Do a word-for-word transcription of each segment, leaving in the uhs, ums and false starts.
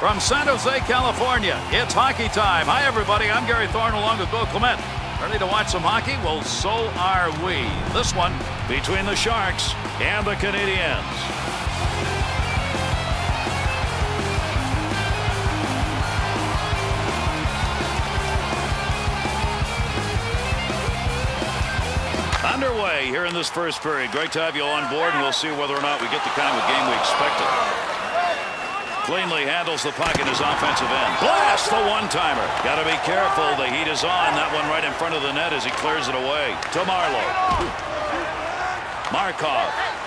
From San Jose, California, it's hockey time. Hi, everybody. I'm Gary Thorne along with Bill Clement. Ready to watch some hockey? Well, so are we. This one between the Sharks and the Canadiens. Underway here in this first period. Great to have you on board, and we'll see whether or not we get the kind of game we expected. Cleanly handles the puck in his offensive end. Blast the one-timer. Got to be careful. The heat is on. That one right in front of the net as he clears it away. To Marleau. Markov.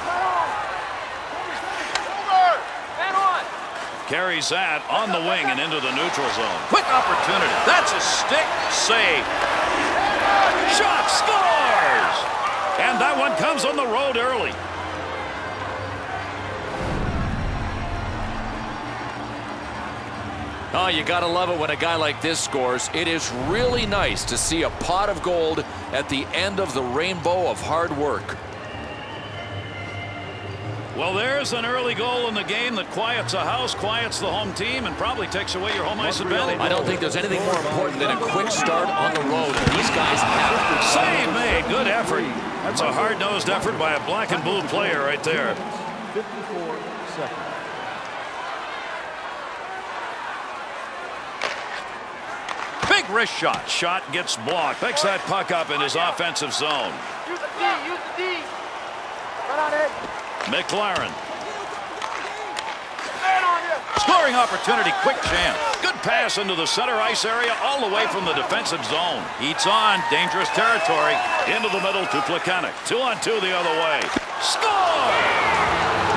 Carries that on the wing and into the neutral zone. Quick opportunity. That's a stick save. Shot scores! And that one comes on the road early. Oh, you gotta love it when a guy like this scores. It is really nice to see a pot of gold at the end of the rainbow of hard work. Well, there's an early goal in the game that quiets a house, quiets the home team, and probably takes away your home ice advantage. I don't think there's anything more important than a quick start on the road, and these guys have it. Save made. Good effort. That's a hard-nosed effort by a black and blue player right there. fifty-four seconds. Big wrist shot. Shot gets blocked. Picks that puck up in his offensive zone. Use the D. Use the D. Right on it. McLaren. Man on you. Scoring opportunity. Quick chance. Good pass into the center ice area all the way from the defensive zone. Heats on. Dangerous territory. Into the middle to Plekanec. Two on two the other way. Score!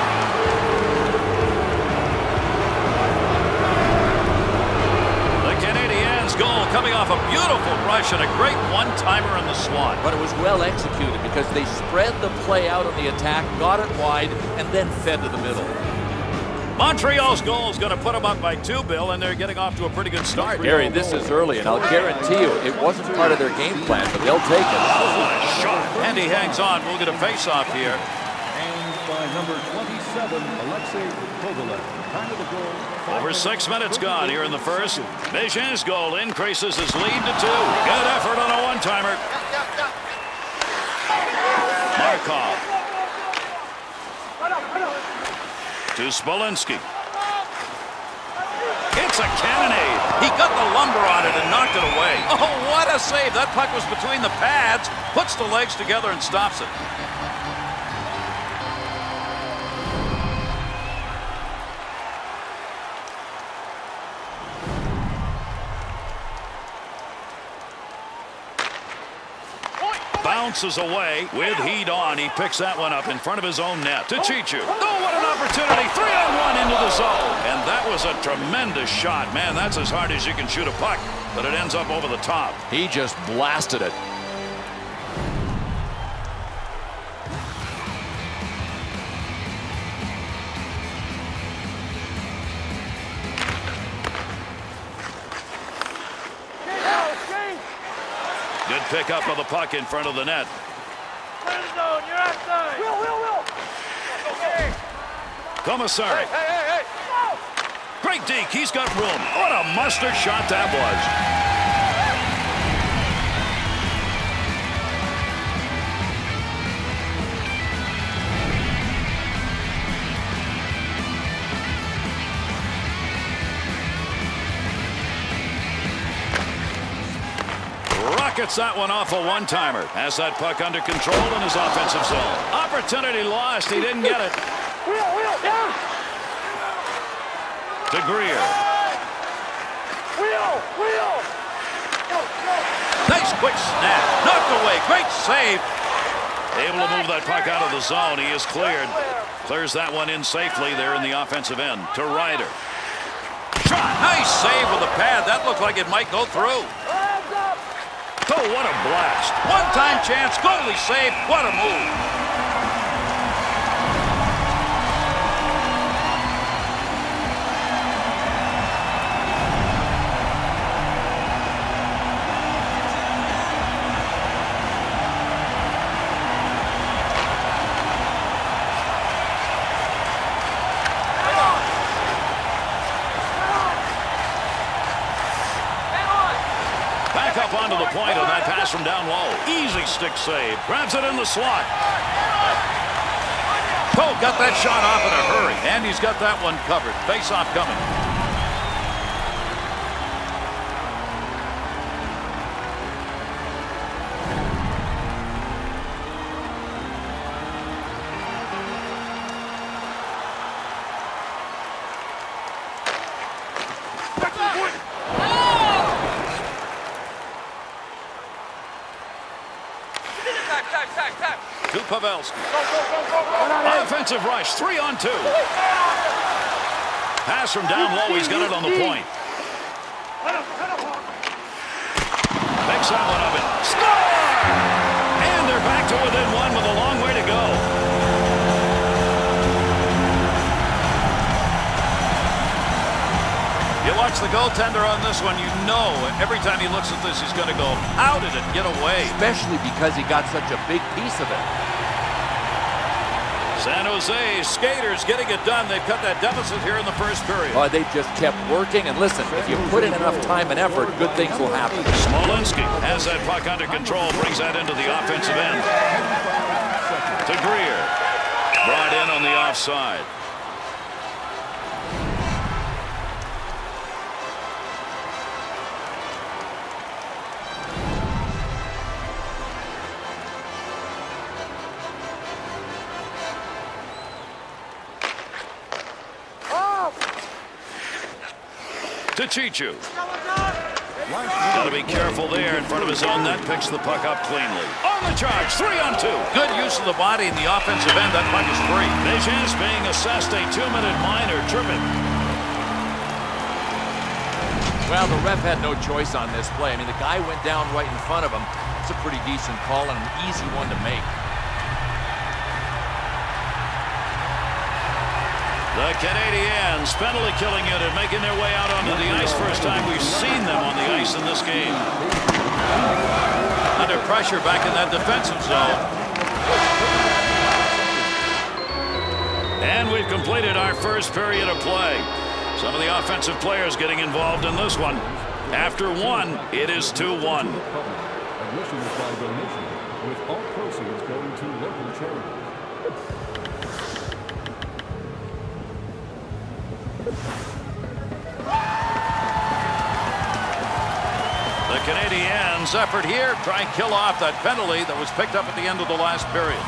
Goal coming off a beautiful rush and a great one-timer in the slot. But it was well executed because they spread the play out on the attack, got it wide, and then fed to the middle. Montreal's goal is going to put them up by two, Bill, and they're getting off to a pretty good start. Gary, this is early, and I'll guarantee you it wasn't part of their game plan, but they'll take it. Oh, what a shot. And he hangs on. We'll get a face-off here. And by number twenty-seven, Alexei Kovalev. Time of the goal. Over six minutes gone here in the first. Béjain's goal increases his lead to two. Good effort on a one-timer. Markov. To Smolinski. It's a cannonade. He got the lumber on it and knocked it away. Oh, what a save. That puck was between the pads. Puts the legs together and stops it. Bounces away with heat on. He picks that one up in front of his own net to Chichu. Oh, what an opportunity. Three on one into the zone. And that was a tremendous shot. Man, that's as hard as you can shoot a puck, but it ends up over the top. He just blasted it. Good pickup of the puck in front of the net. Zone, you're outside. Will, Will, Will. Okay. Commissary. Hey, hey, hey. Great deke. He's got room. What a mustard shot that was. Rockets that one off a one-timer. Has that puck under control in his offensive zone. Opportunity lost. He didn't get it. Wheel, wheel, down. To Greer. Wheel, wheel. Go, go. Nice quick snap. Knocked away. Great save. Able to move that puck out of the zone. He is cleared. Clears that one in safely there in the offensive end. To Ryder. Shot. Nice save with the pad. That looked like it might go through. Oh, what a blast. One-time chance, goalie save. What a move. pass from down low. Easy stick save. Grabs it in the slot. Poe got that shot off in a hurry, and he's got that one covered. Face-off coming. To Pavelski. Offensive rush, three on two. Pass from down low, he's got it on the point. Picks that one up and score! And they're back to within one with a long way to go. You watch the goaltender on this one, you know every time he looks at this, he's going to go, how did it get away? Especially because he got such a big piece of it. San Jose skaters getting it done. They've cut that deficit here in the first period. Oh, they've just kept working. And listen, if you put in enough time and effort, good things will happen. Smolinski has that puck under control, brings that into the offensive end. To Greer. Brought in on the offside. To Chichu. Got to be careful there in front of his own net. Picks the puck up cleanly. On the charge, three on two. Good use of the body in the offensive end. That puck is free. Dejean being assessed a two-minute minor tripping. Well, the ref had no choice on this play. I mean, the guy went down right in front of him. It's a pretty decent call and an easy one to make. The Canadiens, penalty killing unit, making their way out onto the ice. First time we've seen them on the ice in this game. Under pressure back in that defensive zone. And we've completed our first period of play. Some of the offensive players getting involved in this one. After one, it is two one. Admission is by donation, with all proceeds going to local charities. The Canadiens' effort here, try and kill off that penalty that was picked up at the end of the last period.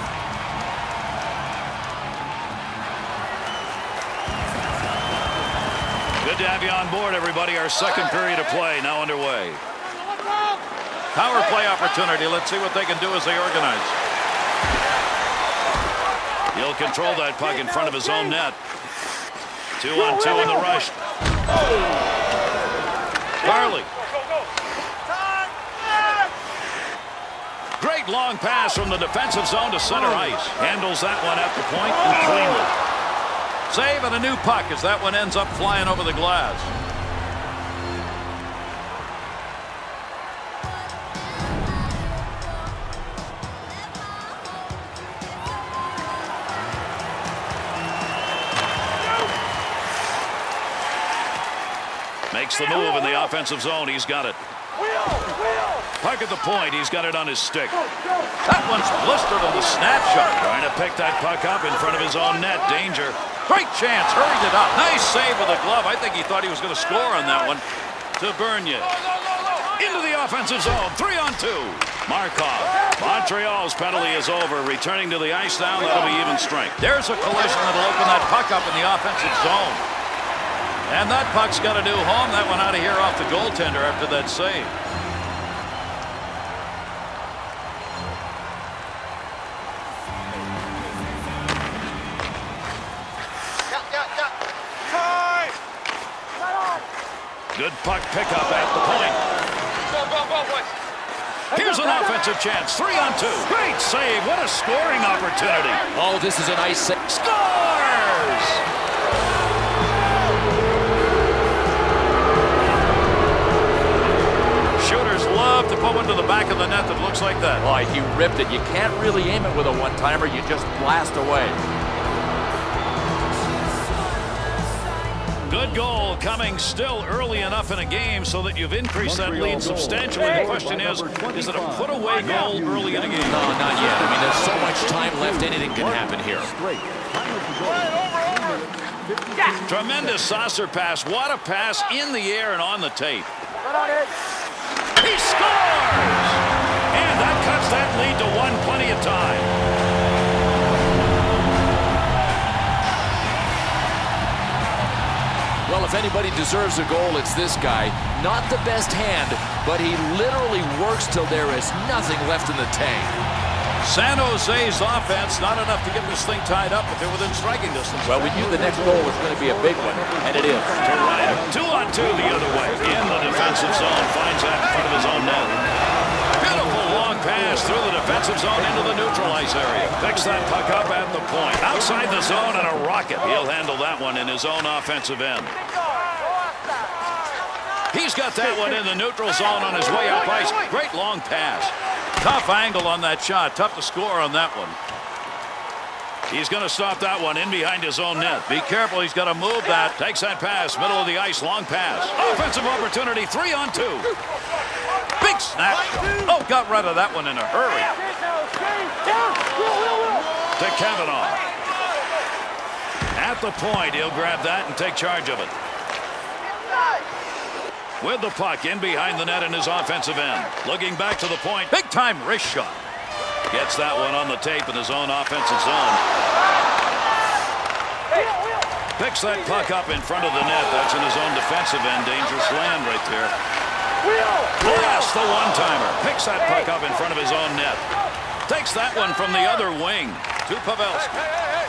Good to have you on board, everybody. Our second period of play now underway. Power play opportunity. Let's see what they can do as they organize. He'll control that puck in front of his own net. Two on two in the rush. Carly. Great long pass from the defensive zone to center ice. Handles that one at the point and cleanly. Save and a new puck as that one ends up flying over the glass. Makes the move in the offensive zone. He's got it. Puck at the point. He's got it on his stick. That one's blistered on the snapshot. Trying to pick that puck up in front of his own net. Danger. Great chance. Hurried it up. Nice save with the glove. I think he thought he was going to score on that one. To Bernier. Into the offensive zone. Three on two. Markov. Montreal's penalty is over. Returning to the ice now. That'll be even strength. There's a collision that'll open that puck up in the offensive zone. And that puck's got a new home. That one out of here off the goaltender after that save. Good puck pickup at the point. Go, go, go, boys. Here's an offensive chance. Three on two. Great save. What a scoring opportunity. Oh, this is a nice save. Scores! Shooters love to put one to the back of the net that looks like that. Oh, he ripped it. You can't really aim it with a one-timer. You just blast away. Good goal coming still early enough in a game so that you've increased that lead substantially. The question is, is it a put-away goal early in a game? No, not yet. I mean, there's so much time left. Anything can happen here. Tremendous saucer pass. What a pass in the air and on the tape. He scores! And that cuts that lead to one plenty of time. Well, if anybody deserves a goal, it's this guy. Not the best hand, but he literally works till there is nothing left in the tank. San Jose's offense, not enough to get this thing tied up, but they're within striking distance. Well, we knew the next goal was going to be a big one, and it is. To Ryder. Two on two the other way. In the defensive zone. Finds that in front of his own net. Beautiful long pass through the defensive zone into the neutral ice area. Picks that puck up at the point. Outside the zone and a rocket. He'll handle that one in his own offensive end. He's got that one in the neutral zone on his way up ice. Great long pass. Tough angle on that shot. Tough to score on that one. He's going to stop that one in behind his own net. Be careful. He's got to move that. Takes that pass. Middle of the ice. Long pass. Offensive opportunity. Three on two. Big snap. Oh, got rid of that one in a hurry. To Kavanaugh. At the point, he'll grab that and take charge of it. With the puck in behind the net in his offensive end. Looking back to the point. Big time wrist shot. Gets that one on the tape in his own offensive zone. Picks that puck up in front of the net. That's in his own defensive end. Dangerous land right there. Blast the one-timer. Picks that puck up in front of his own net. Takes that one from the other wing to Pavelski.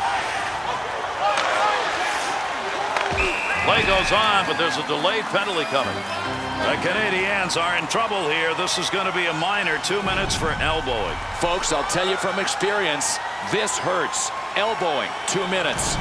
Play goes on, but there's a delayed penalty coming. The Canadiens are in trouble here. This is going to be a minor. Two minutes for elbowing. Folks, I'll tell you from experience, this hurts. Elbowing, two minutes.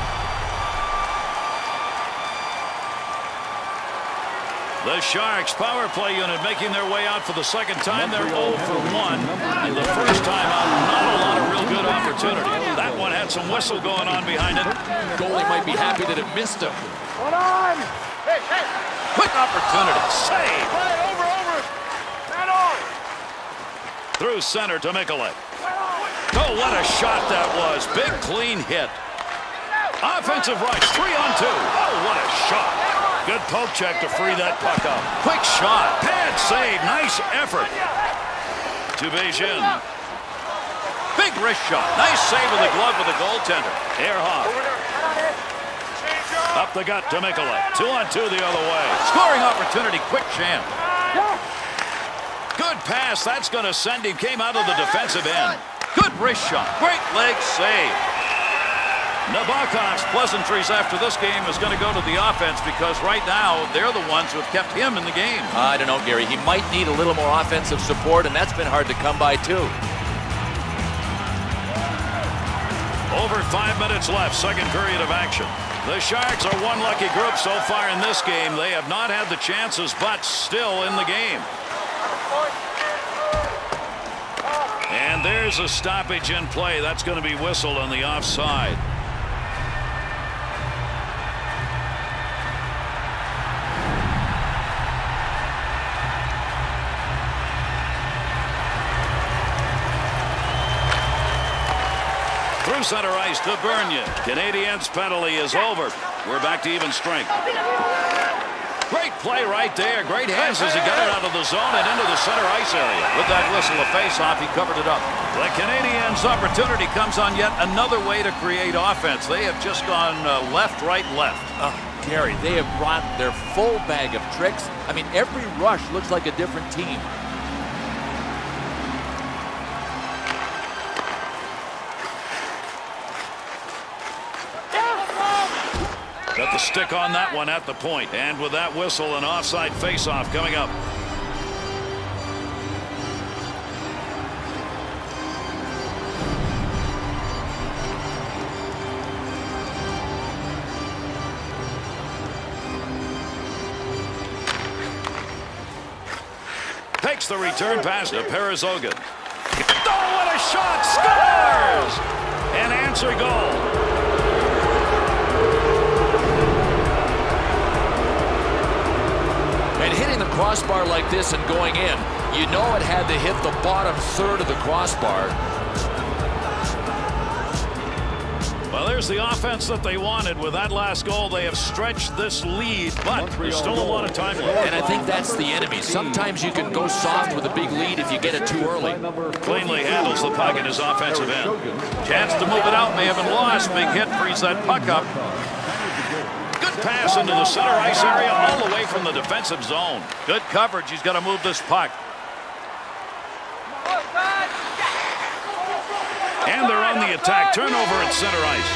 The Sharks power play unit making their way out for the second time. They're oh for one. And the first time out, not a lot of real good opportunity. That one had some whistle going on behind it. Goalie might be happy that it missed him. Hold on. Hey, hey. Quick opportunity. Save. Play over, over. Stand on. Through center to Mikolet. Oh, what a shot that was. Big clean hit. Offensive rush. Three on two. Oh, what a shot. Good poke check to free that puck up. Quick shot. Pad save. Nice effort. To Beijing. Big wrist shot. Nice save with the glove with the goaltender. Ehrhoff. Up the gut to Mikolet. Two on two the other way. Scoring opportunity. Quick chance. Good pass. That's going to send him. Came out of the defensive end. Good wrist shot. Great leg save. Nabokov's pleasantries after this game is going to go to the offense because right now they're the ones who have kept him in the game. I don't know, Gary. He might need a little more offensive support, and that's been hard to come by, too. Over five minutes left, second period of action. The Sharks are one lucky group so far in this game. They have not had the chances, but still in the game. And there's a stoppage in play. That's going to be whistled on the offside. Through center ice to Bernier. Canadiens penalty is over. We're back to even strength. Great play right there. Great hands as he got it out of the zone and into the center ice area. With that whistle of face-off, he covered it up. The Canadiens' opportunity comes on yet another way to create offense. They have just gone uh, left, right, left. Uh, Gary, they have brought their full bag of tricks. I mean, every rush looks like a different team. Got the stick on that one at the point. And with that whistle, an offside face-off coming up. Takes the return pass to Parazogan. Oh, what a shot! Scores! An answer goal. crossbar like this and going in, you know it had to hit the bottom third of the crossbar. Well, there's the offense that they wanted. With that last goal, they have stretched this lead, but there's still a lot of time left. And I think that's the enemy. Sometimes you can go soft with a big lead if you get it too early. Cleanly handles the puck in his offensive end. Chance to move it out, may have been lost. Big hit frees that puck up. Good pass into the center ice area, all the way from the defensive zone. Good coverage. He's got to move this puck. And they're on the attack. Turnover at center ice.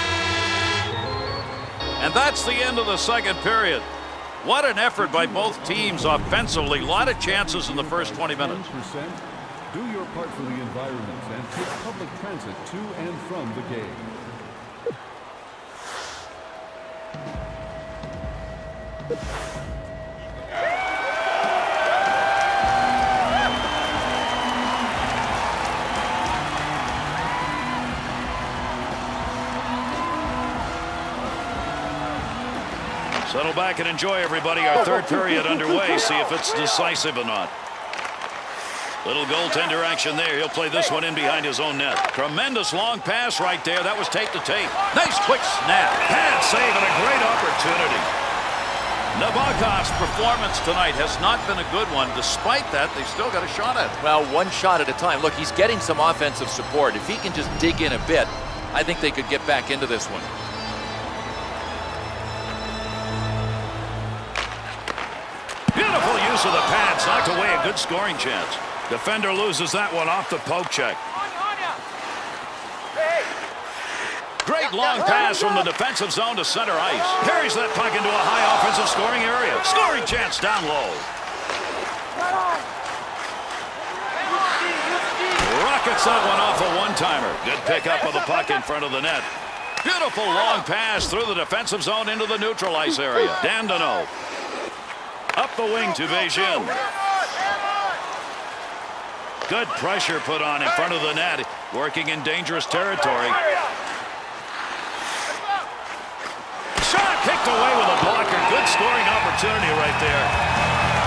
And that's the end of the second period. What an effort by both teams offensively. A lot of chances in the first twenty minutes. Do your part for the environment and take public transit to and from the game. Settle back and enjoy, everybody. Our third period underway. See if it's decisive or not. Little goaltender action there. He'll play this one in behind his own net. Tremendous long pass right there. That was tape to tape. Nice quick snap. Pad save and a great opportunity. Nabokov's performance tonight has not been a good one. Despite that, they've still got a shot at it. Well, one shot at a time. Look, he's getting some offensive support. If he can just dig in a bit, I think they could get back into this one. Beautiful use of the pads. Knocked away a good scoring chance. Defender loses that one off the poke check. Great long pass from the defensive zone to center ice. Carries that puck into a high offensive scoring area. Scoring chance down low. Rockets that one off a one-timer. Good pickup of the puck in front of the net. Beautiful long pass through the defensive zone into the neutral ice area. Dandino. Up the wing to Beijing. Good pressure put on in front of the net. Working in dangerous territory. Shot kicked away with a blocker. Good scoring opportunity right there.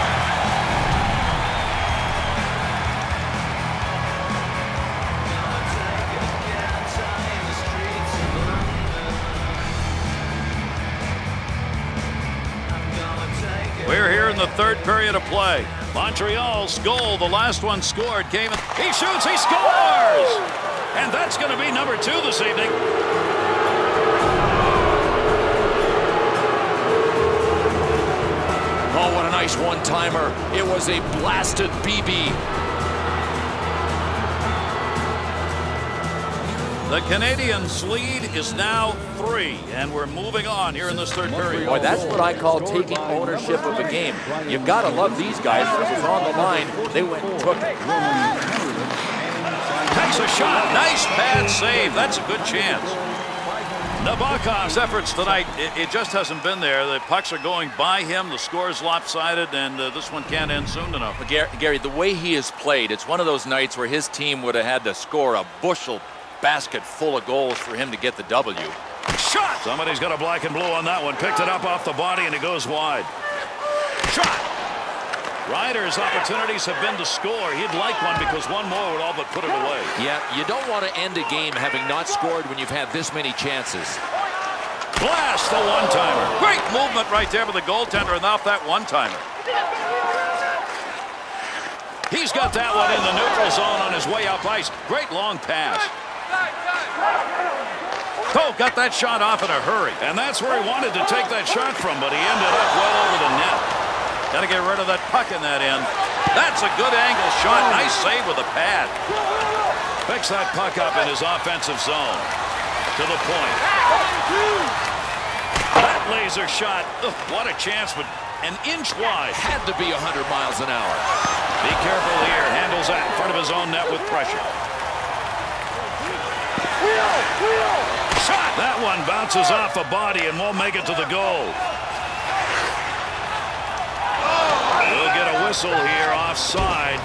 We're here in the third period of play. Montreal's goal, the last one scored, came in. He shoots, he scores! And that's going to be number two this evening. Oh, what a nice one-timer. It was a blasted B B. The Canadiens' lead is now three, and we're moving on here in this third period. Boy, that's what I call taking ownership of a game. You've got to love these guys. It was on the line. They went and took it. Takes a shot. Nice pad save. That's a good chance. Nabokov's efforts tonight, it, it just hasn't been there. The pucks are going by him. The score is lopsided, and uh, this one can't end soon enough. Gary, the way he has played, it's one of those nights where his team would have had to score a bushel basket full of goals for him to get the W. Shot! Somebody's got a black and blue on that one. Picked it up off the body, and it goes wide. Shot! Ryder's opportunities have been to score. He'd like one because one more would all but put it away. Yeah, you don't want to end a game having not scored when you've had this many chances. Blast the one-timer. Great movement right there with the goaltender and off that one-timer. He's got that one in the neutral zone on his way up ice. Great long pass. Cole got that shot off in a hurry, and that's where he wanted to take that shot from, but he ended up well over the net. Got to get rid of that puck in that end. That's a good angle shot. Nice save with a pad. Picks that puck up in his offensive zone. To the point. That laser shot. Ugh, what a chance, but an inch wide. Had to be one hundred miles an hour. Be careful here. Handles that in front of his own net with pressure. Shot! That one bounces off a body and won't make it to the goal. We'll get a whistle here offside.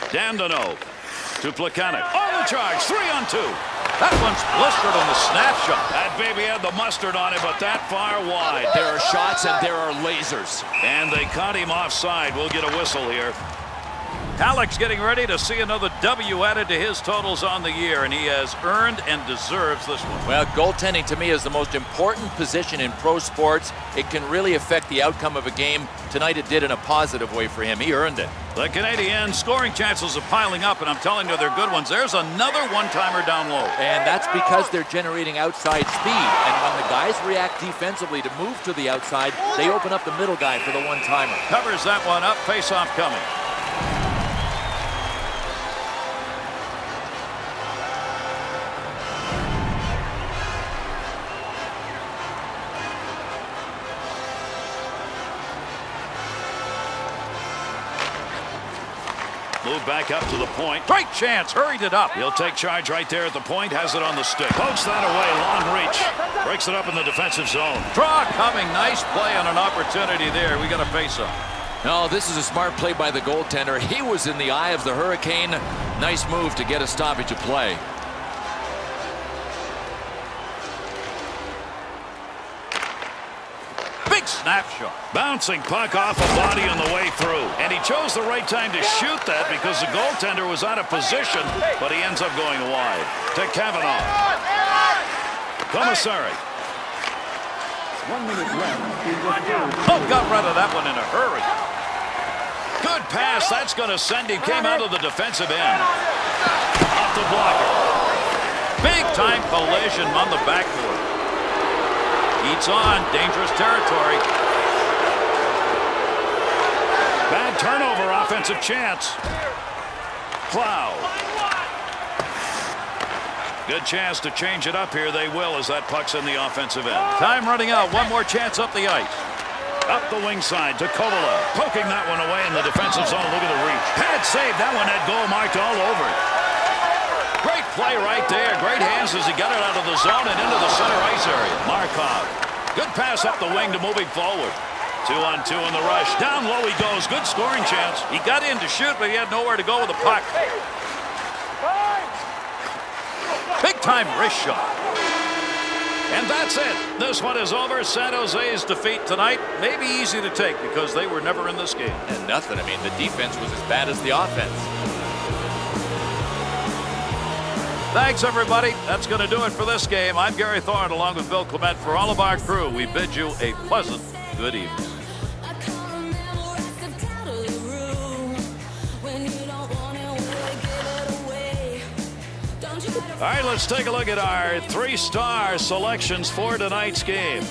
Dandino to Plekanec. On the charge, three on two. That one's blistered on the snapshot. That baby had the mustard on it, but that far wide. There are shots and there are lasers. And they caught him offside. We'll get a whistle here. Halleck's getting ready to see another W added to his totals on the year, and he has earned and deserves this one. Well, goaltending to me is the most important position in pro sports. It can really affect the outcome of a game. Tonight it did in a positive way for him. He earned it. The Canadiens scoring chances are piling up, and I'm telling you, they're good ones. There's another one-timer down low. And that's because they're generating outside speed. And when the guys react defensively to move to the outside, they open up the middle guy for the one-timer. Covers that one up. Face-off coming. Move back up to the point. Great chance. Hurried it up. He'll take charge right there at the point. Has it on the stick. Pokes that away. Long reach. Breaks it up in the defensive zone. Draw coming. Nice play on an opportunity there. We got a face-off. No, this is a smart play by the goaltender. He was in the eye of the hurricane. Nice move to get a stoppage of play. Big snapshot. Bouncing puck off a body on the way through. And he chose the right time to shoot that because the goaltender was out of position, but he ends up going wide. To Kavanaugh. Commissary. One minute left in the third. Oh, got rid of that one in a hurry. Good pass. That's going to send him. Came out of the defensive end. Off the blocker. Big time collision on the backboard. Eats on. Dangerous territory. Bad turnover. Offensive chance. Cloud. Good chance to change it up here. They will as that puck's in the offensive end. Time running out. One more chance up the ice. Up the wing side to Kovalov. Poking that one away in the defensive zone. Look at the reach. Pad save. That one had goal marked all over it. Great play right there. Great hands as he got it out of the zone and into the center ice area. Markov. Good pass up the wing to move him forward. Two on two in the rush. Down low he goes. Good scoring chance. He got in to shoot, but he had nowhere to go with the puck. Big time wrist shot. And that's it. This one is over. San Jose's defeat tonight may be easy to take because they were never in this game. And nothing. I mean, the defense was as bad as the offense. Thanks, everybody. That's going to do it for this game. I'm Gary Thorne along with Bill Clement. For all of our crew, we bid you a pleasant good evening. All right, let's take a look at our three-star selections for tonight's game.